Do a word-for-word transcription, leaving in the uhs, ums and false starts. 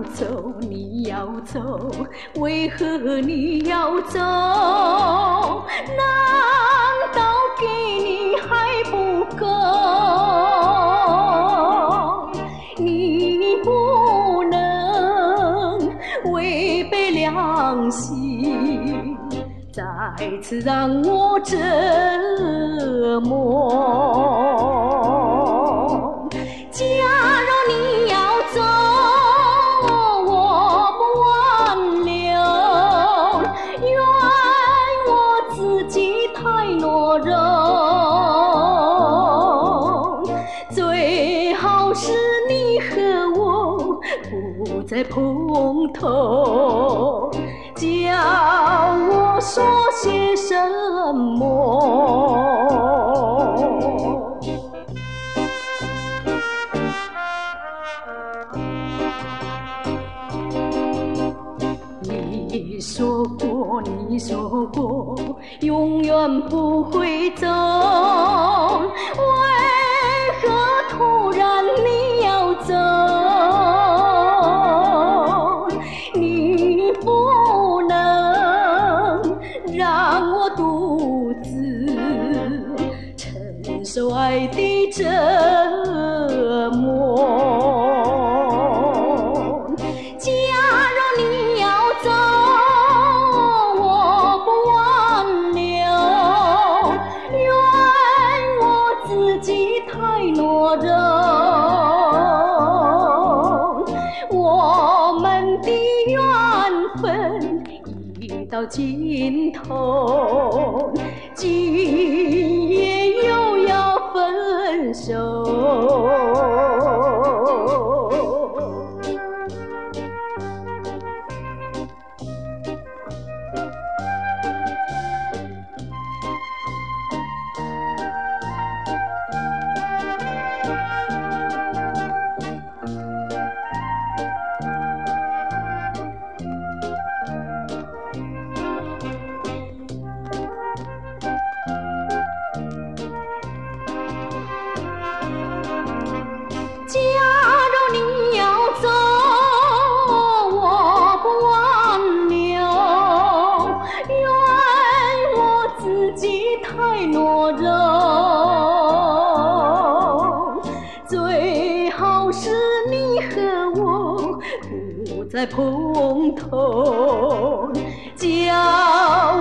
走，你要走，为何你要走？难道给你还不够？你不能违背良心，再次让我折磨。假如你要走，我不挽留，怨我自己太懦弱。最好是你和我不再碰头，叫我说些什么？你说过，你说过，永远不会走，为何突然你要走？你不能让我独自承受爱的折磨。假如你要走，我不挽留，怨我自己太懦弱。我们的缘分已到尽头，今夜又要分手。假如你要走，我不挽留，怨我自己太懦弱。最好是你和我不再碰头，叫